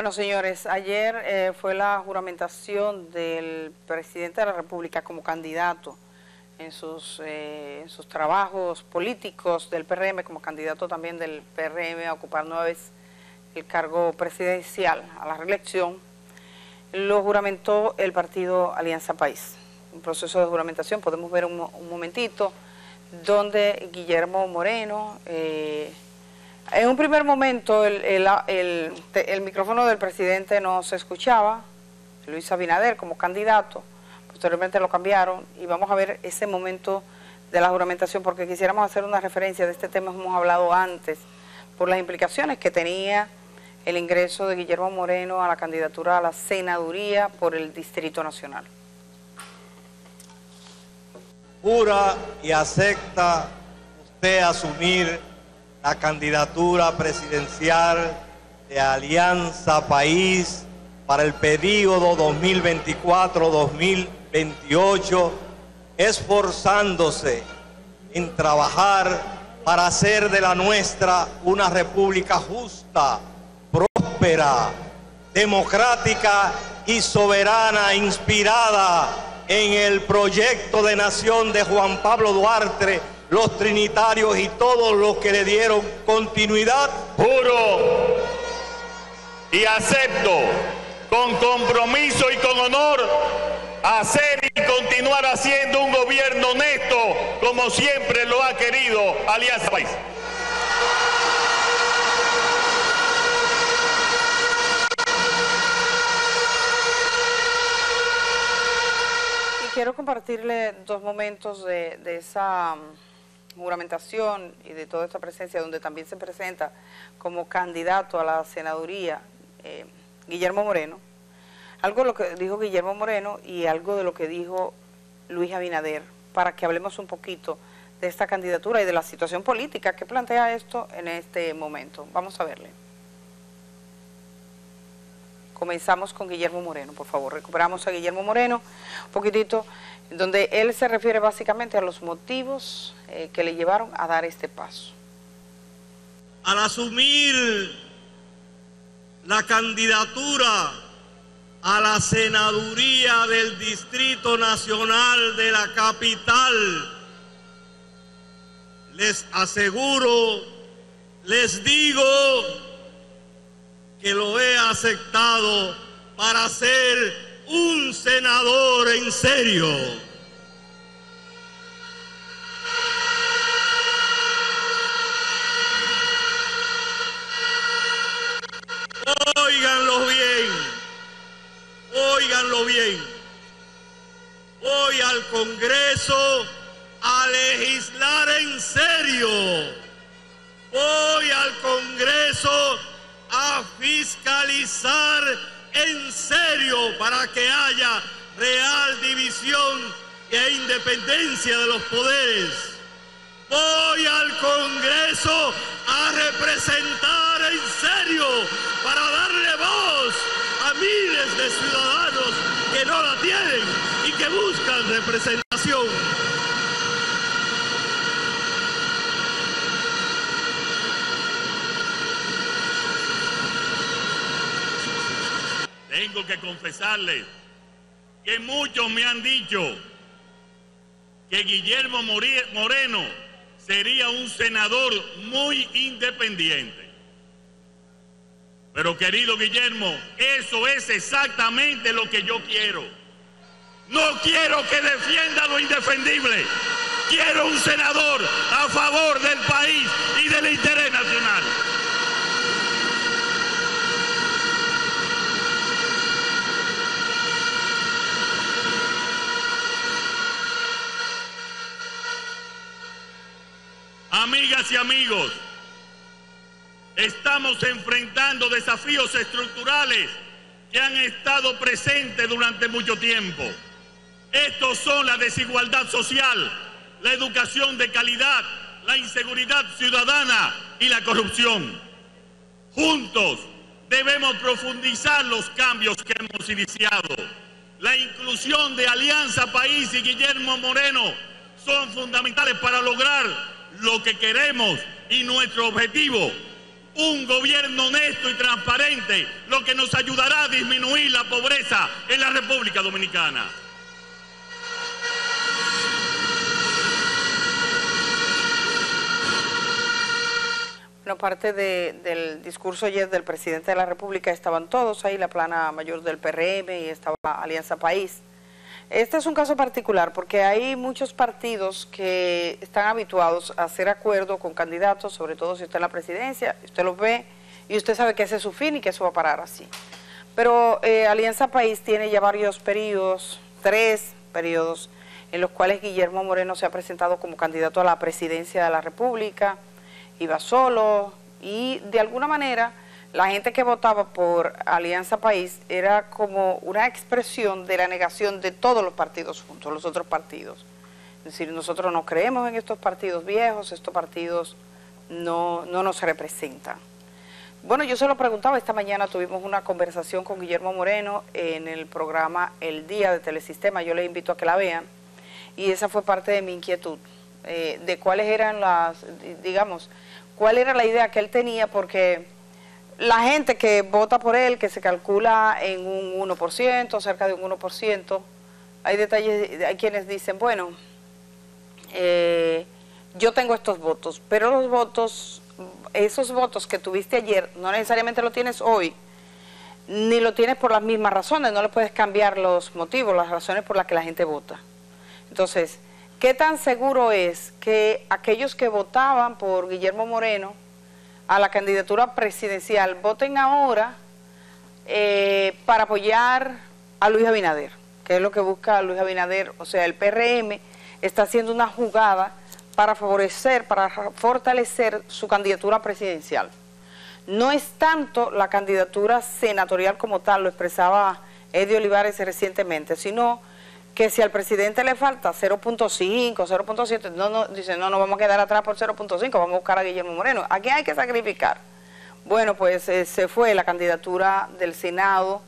Bueno, señores, ayer fue la juramentación del presidente de la República como candidato en sus trabajos políticos del PRM, como candidato también del PRM a ocupar nueva vez el cargo presidencial a la reelección. Lo juramentó el partido Alianza País. Un proceso de juramentación, podemos ver un momentito, donde Guillermo Moreno, en un primer momento el micrófono del presidente no se escuchaba, Luis Abinader como candidato, posteriormente lo cambiaron y vamos a ver ese momento de la juramentación porque quisiéramos hacer una referencia de este tema, hemos hablado antes, por las implicaciones que tenía el ingreso de Guillermo Moreno a la candidatura a la senaduría por el Distrito Nacional. ¿Jura y acepta usted asumir la candidatura presidencial de Alianza País para el periodo 2024-2028, esforzándose en trabajar para hacer de la nuestra una república justa, próspera, democrática y soberana, inspirada en el proyecto de nación de Juan Pablo Duarte, los trinitarios y todos los que le dieron continuidad? Juro y acepto con compromiso y con honor hacer y continuar haciendo un gobierno honesto como siempre lo ha querido Alianza País. Y quiero compartirle dos momentos de esa juramentación y de toda esta presencia, donde también se presenta como candidato a la senaduría Guillermo Moreno, algo de lo que dijo Guillermo Moreno y algo de lo que dijo Luis Abinader, para que hablemos un poquito de esta candidatura y de la situación política que plantea esto en este momento. Vamos a verle. Comenzamos con Guillermo Moreno, por favor. Recuperamos a Guillermo Moreno un poquitito, donde él se refiere básicamente a los motivos que le llevaron a dar este paso. Al asumir la candidatura a la senaduría del Distrito Nacional de la capital, les aseguro, les digo que lo he aceptado para ser un senador en serio. Óiganlo bien, óiganlo bien. Voy al Congreso a legislar en serio. Voy al Congreso a fiscalizar en serio para que haya real división e independencia de los poderes. Voy al Congreso a representar en serio para darle voz a miles de ciudadanos que no la tienen y que buscan representación. Tengo que confesarles que muchos me han dicho que Guillermo Moreno sería un senador muy independiente. Pero querido Guillermo, eso es exactamente lo que yo quiero. No quiero que defienda lo indefendible. Quiero un senador a favor del país y del interés nacional. Amigas y amigos, estamos enfrentando desafíos estructurales que han estado presentes durante mucho tiempo. Estos son la desigualdad social, la educación de calidad, la inseguridad ciudadana y la corrupción. Juntos debemos profundizar los cambios que hemos iniciado. La inclusión de Alianza País y Guillermo Moreno son fundamentales para lograr lo que queremos y nuestro objetivo, un gobierno honesto y transparente, lo que nos ayudará a disminuir la pobreza en la República Dominicana. Bueno, parte del discurso ayer del presidente de la República, estaban todos ahí, la plana mayor del PRM y estaba Alianza País. Este es un caso particular porque hay muchos partidos que están habituados a hacer acuerdo con candidatos, sobre todo si está en la presidencia, usted los ve y usted sabe que ese es su fin y que eso va a parar así. Pero Alianza País tiene ya varios periodos, 3 periodos, en los cuales Guillermo Moreno se ha presentado como candidato a la presidencia de la República, iba solo y de alguna manera la gente que votaba por Alianza País era como una expresión de la negación de todos los partidos juntos, los otros partidos. Es decir, nosotros no creemos en estos partidos viejos, estos partidos no nos representan. Bueno, yo se lo preguntaba, esta mañana tuvimos una conversación con Guillermo Moreno en el programa El Día de Telesistema, yo les invito a que la vean, y esa fue parte de mi inquietud, de cuáles eran digamos, cuál era la idea que él tenía, porque la gente que vota por él, que se calcula en un 1%, cerca de un 1%, hay detalles, hay quienes dicen, bueno, yo tengo estos votos, pero los votos, esos votos que tuviste ayer, no necesariamente lo tienes hoy, ni lo tienes por las mismas razones, no le puedes cambiar los motivos, las razones por las que la gente vota. Entonces, ¿qué tan seguro es que aquellos que votaban por Guillermo Moreno a la candidatura presidencial voten ahora para apoyar a Luis Abinader? Que es lo que busca Luis Abinader, o sea, el PRM está haciendo una jugada para favorecer, para fortalecer su candidatura presidencial. No es tanto la candidatura senatorial como tal, lo expresaba Eddie Olivares recientemente, sino que si al presidente le falta 0.5, 0.7, dice, no vamos a quedar atrás por 0.5, vamos a buscar a Guillermo Moreno. ¿A quién hay que sacrificar? Bueno, pues se fue la candidatura del Senado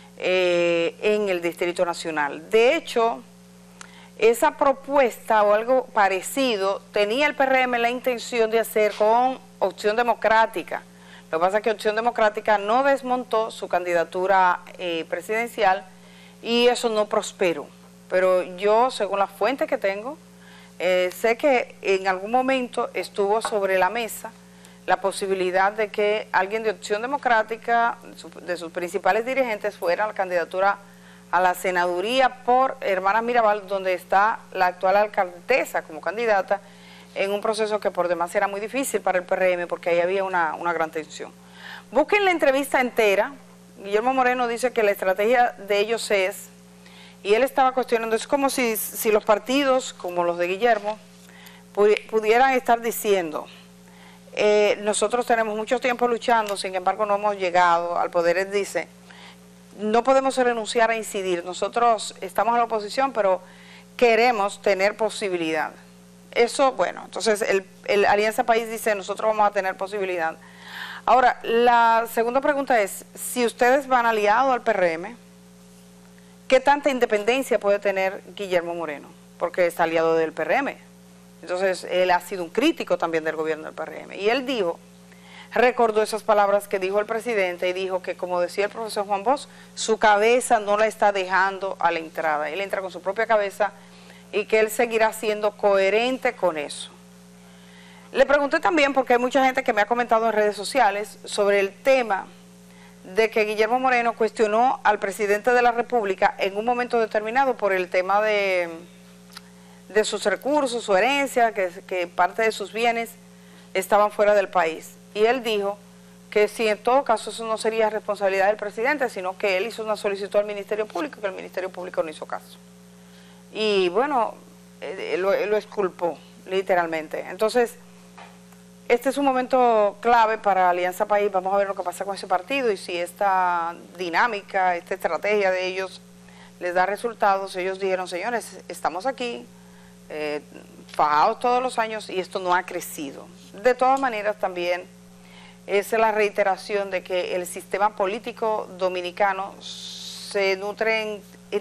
en el Distrito Nacional. De hecho, esa propuesta o algo parecido tenía el PRM la intención de hacer con Opción Democrática. Lo que pasa es que Opción Democrática no desmontó su candidatura presidencial y eso no prosperó. Pero yo, según las fuentes que tengo, sé que en algún momento estuvo sobre la mesa la posibilidad de que alguien de Opción Democrática, de sus principales dirigentes, fuera a la candidatura a la senaduría por Hermanas Mirabal, donde está la actual alcaldesa como candidata, en un proceso que por demás era muy difícil para el PRM, porque ahí había una gran tensión. Busquen la entrevista entera. Guillermo Moreno dice que la estrategia de ellos es, y él estaba cuestionando, es como si los partidos, como los de Guillermo, pudieran estar diciendo, nosotros tenemos mucho tiempo luchando, sin embargo no hemos llegado al poder. Él dice, no podemos renunciar a incidir, nosotros estamos en la oposición, pero queremos tener posibilidad. Eso, bueno, entonces el Alianza País dice, nosotros vamos a tener posibilidad. Ahora, la segunda pregunta es, si ustedes van aliados al PRM, ¿qué tanta independencia puede tener Guillermo Moreno? Porque está aliado del PRM. Entonces, él ha sido un crítico también del gobierno del PRM. Y él dijo, recordó esas palabras que dijo el presidente y dijo que, como decía el profesor Juan Bosch, su cabeza no la está dejando a la entrada. Él entra con su propia cabeza y que él seguirá siendo coherente con eso. Le pregunté también, porque hay mucha gente que me ha comentado en redes sociales sobre el tema de que Guillermo Moreno cuestionó al presidente de la República en un momento determinado por el tema de sus recursos, su herencia, que parte de sus bienes estaban fuera del país. Y él dijo que si en todo caso eso no sería responsabilidad del presidente, sino que él hizo una solicitud al Ministerio Público, que el Ministerio Público no hizo caso. Y bueno, lo exculpó, literalmente. Entonces, este es un momento clave para Alianza País. Vamos a ver lo que pasa con ese partido y si esta dinámica, esta estrategia de ellos les da resultados. Ellos dijeron, señores, estamos aquí, fajados todos los años y esto no ha crecido. De todas maneras, también es la reiteración de que el sistema político dominicano se nutre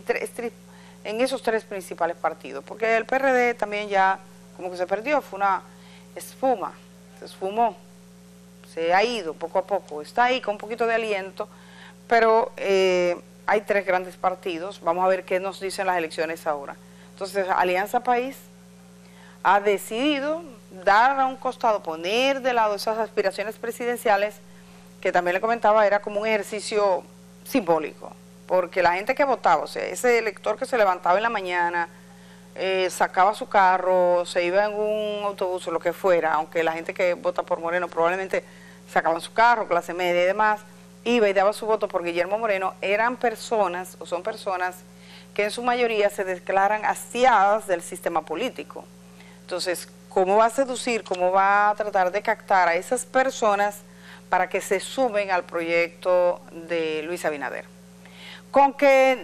en esos 3 principales partidos, porque el PRD también ya como que se perdió, fue una espuma, se esfumó, se ha ido poco a poco, está ahí con un poquito de aliento, pero hay 3 grandes partidos. Vamos a ver qué nos dicen las elecciones ahora. Entonces, Alianza País ha decidido dar a un costado, poner de lado esas aspiraciones presidenciales, que también le comentaba, era como un ejercicio simbólico, porque la gente que votaba, o sea, ese elector que se levantaba en la mañana, sacaba su carro, se iba en un autobús o lo que fuera, aunque la gente que vota por Moreno probablemente sacaban su carro, clase media y demás, iba y daba su voto por Guillermo Moreno, eran personas, o son personas, que en su mayoría se declaran hastiadas del sistema político. Entonces, ¿cómo va a seducir, cómo va a tratar de captar a esas personas para que se sumen al proyecto de Luis Abinader? Con que,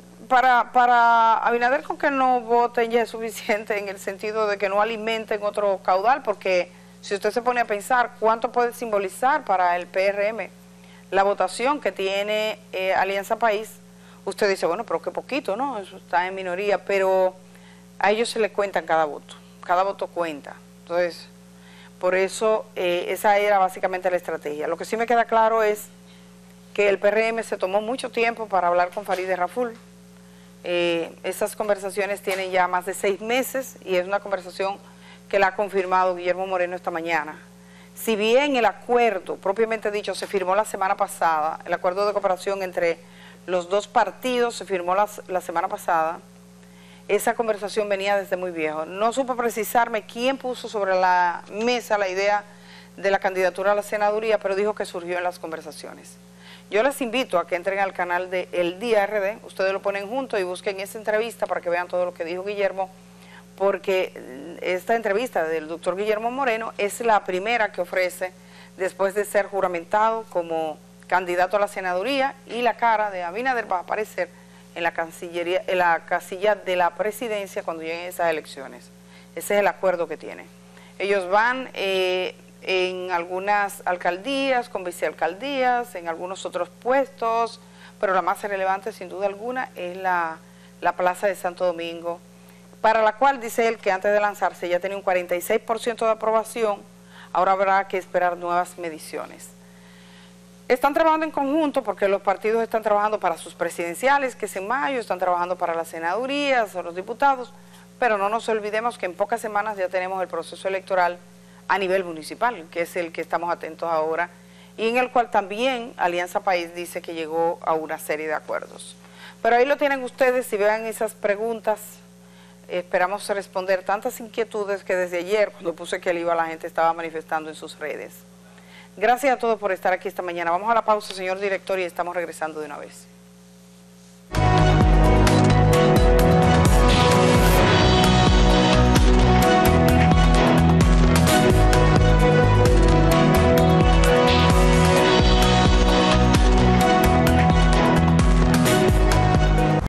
para Abinader, con que no voten ya es suficiente, en el sentido de que no alimenten otro caudal, porque si usted se pone a pensar cuánto puede simbolizar para el PRM la votación que tiene Alianza País, usted dice, bueno, pero qué poquito, ¿no? Eso está en minoría, pero a ellos se le cuentan cada voto cuenta. Entonces, por eso esa era básicamente la estrategia. Lo que sí me queda claro es que el PRM se tomó mucho tiempo para hablar con Farideh Raful. Esas conversaciones tienen ya más de 6 meses y es una conversación que la ha confirmado Guillermo Moreno esta mañana. Si bien el acuerdo, propiamente dicho, se firmó la semana pasada, el acuerdo de cooperación entre los 2 partidos se firmó la semana pasada, esa conversación venía desde muy viejo. No supo precisarme quién puso sobre la mesa la idea de la candidatura a la senaduría, pero dijo que surgió en las conversaciones. Yo les invito a que entren al canal de El Día RD, ustedes lo ponen junto y busquen esa entrevista para que vean todo lo que dijo Guillermo, porque esta entrevista del doctor Guillermo Moreno es la primera que ofrece después de ser juramentado como candidato a la senaduría, y la cara de Abinader va a aparecer en la Cancillería, en la casilla de la presidencia cuando lleguen esas elecciones. Ese es el acuerdo que tienen. Ellos van en algunas alcaldías, con vicealcaldías, en algunos otros puestos, pero la más relevante sin duda alguna es la Plaza de Santo Domingo, para la cual dice él que antes de lanzarse ya tenía un 46% de aprobación, ahora habrá que esperar nuevas mediciones. Están trabajando en conjunto porque los partidos están trabajando para sus presidenciales, que es en mayo, están trabajando para las senadurías o los diputados, pero no nos olvidemos que en pocas semanas ya tenemos el proceso electoral a nivel municipal, que es el que estamos atentos ahora, y en el cual también Alianza País dice que llegó a una serie de acuerdos. Pero ahí lo tienen ustedes, si vean esas preguntas, esperamos responder tantas inquietudes que desde ayer, cuando puse que él iba, la gente estaba manifestando en sus redes. Gracias a todos por estar aquí esta mañana. Vamos a la pausa, señor director, y estamos regresando de una vez.